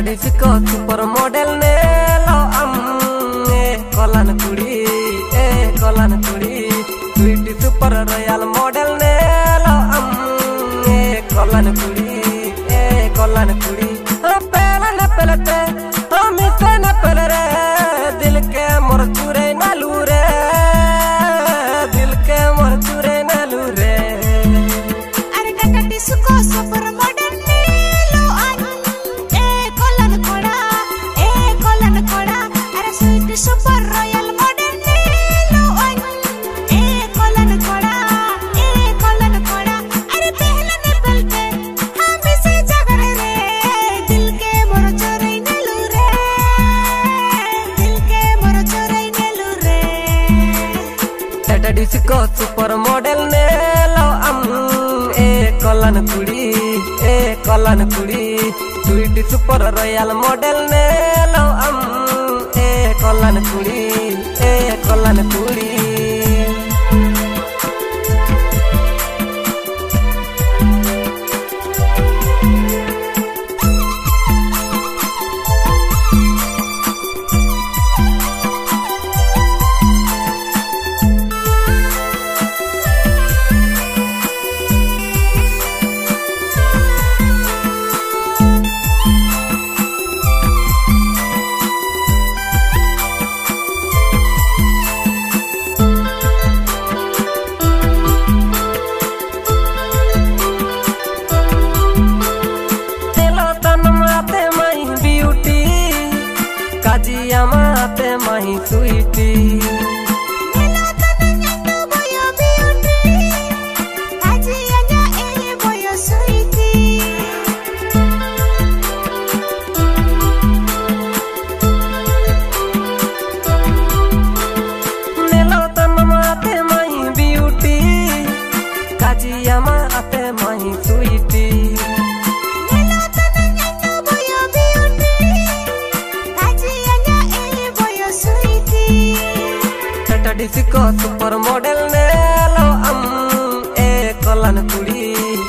disco super model ने लो कलान कुड़ी स्वीट सुपर रॉयल मॉडल ने लो कलान कुड़ी पहला न पहलते हम इसे न पहले रे दिल के मोर चुरे न लूरे दिल के मोर चुरे न लूरे अरे काका डिस्को सुपर मॉडल ने लो कलान कोड़ा अरे स्वीट सुपर रॉयल मॉडल ने लो कलान कोड़ा अरे पहला न पहलते हम इसे जगरे रे दिल के मोर चोरे न लूरे दिल के मोर चोरे न लूरे टाटा डिस्को सुपर मॉडल ने लो कलान कुड़ी स्वीट सुपर रॉयल मॉडल ने लो कलान कुड़ी काजिया माते माही स्वीटी मेलो तन माते माही ब्यूटी काजिया माते माही स्वीटी डिस्को सुपर मॉडल ने लो कलान कुड़ी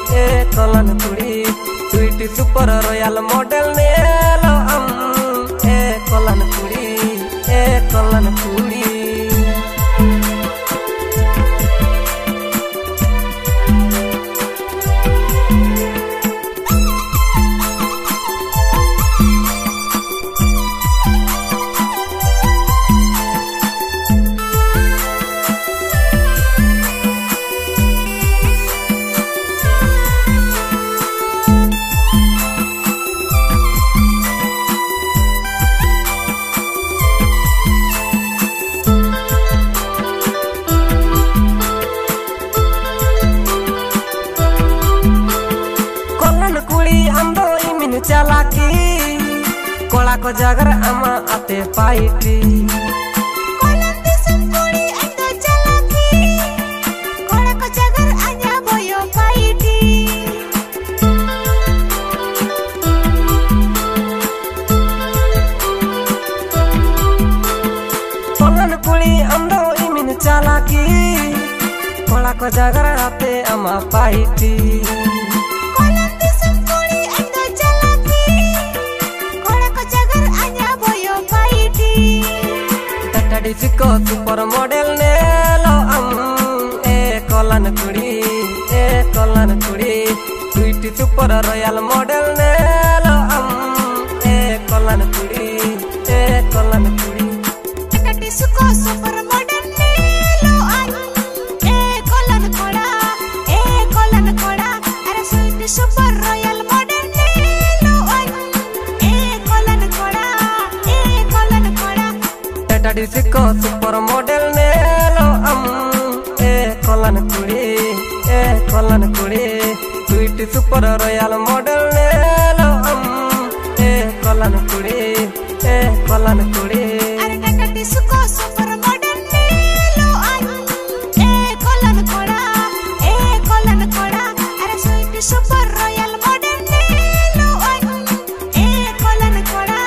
स्वीट सुपर रॉयल मॉडल ने लो कलान कुड़ी चालाकी कोला को जागर अमा आते पाइटी कोलन कुड़ी अंदो इमिन चालाकी कोला को जागर आते अमा पाइटी डिस्को सुपर मॉडल ने लो कलान कुड़ी स्वीट सुपर रॉयल मॉडल ने लो कलान कुड़ी डिस्को सुपर मॉडल ने लो कलान कोड़ा अरे स्वीट सुपर रॉयल मॉडल ने लो कलान कोड़ा टाटा डिस्को सुपर मॉडल ने लो कलान कुड़ी स्वीट सुपर रॉयल मॉडल ने लो कलान कुड़ी अरे टाटा डिस्को सुपर मॉडल ने लो कलान कोड़ा अरे स्वीट सुपर रॉयल मॉडल ने लो कलान कोड़ा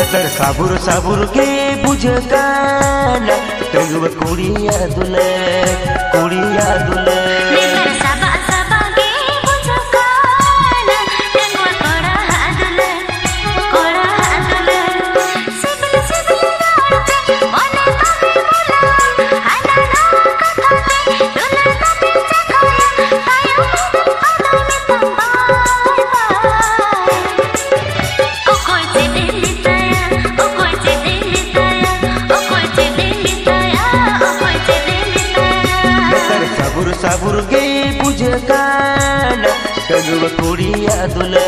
नेतर साबुर साबुर के बुझकाना टंगवा कुड़िया दुले कुड़िया दुले नेतर सबा सबा के बुझकाना टंगवा कोड़ा हादुले कोड़ा हादुले सिबिल सिबिल राते बने तमे मुला आना ना कथा में दुला तमे चखाया ताया आना में तंबाय बाय ओ कोई से दिल ताया ओ कोई से दिल ताया ओ कोई से दिल ताया ओ कोई से दिल ताया नेतर साबुर साबुर के बुझकाना टंगवा कुड़िया दुले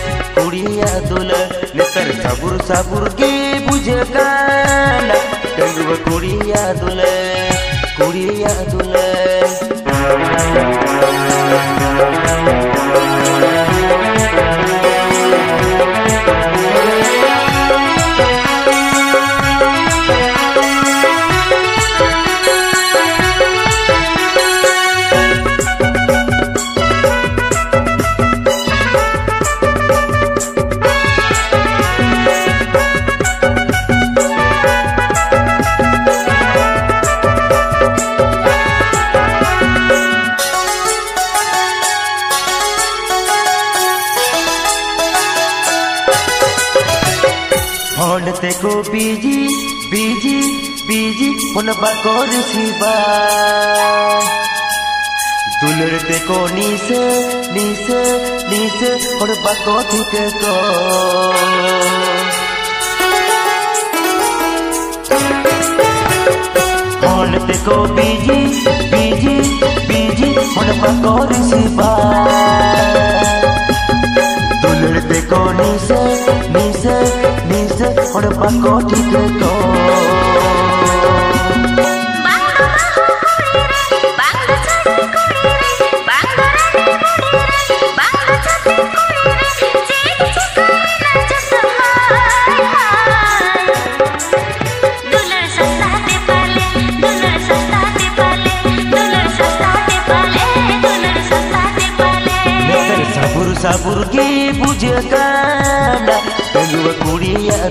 नेतर साबुर साबुर के बुझकाना टंगवा कुड़िया दुले हनते को बीजी बीजी बीजी हुन बाकोर सिबा दुलरते को नीसे नीसे नीसे हुन बाको ठुके को हनते को बीजी बीजी बीजी हुन बाकोर सिबा दुलरते को नीसे नीसे नीसे और बाको ठीक को बांगो बाहु कुड़ी रे बांगो छाती कुड़ी रे बांगो रानी कुड़ी रे बांगो छाती कुड़ी रे चीक चिकाई नाचत हाय हाय दुलर सस्ता ते पाले दुलर सस्ता ते पाले दुलर सस्ता ते पाले दुलर सस्ता ते पाले नेतर साबुर साबुर के बुझकाना टंगवा कुड़िया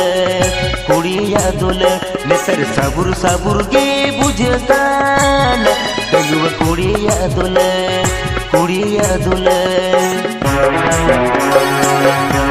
दुले नेतर साबुर साबुर के बुझकाना टंगवा कुड़िया दुले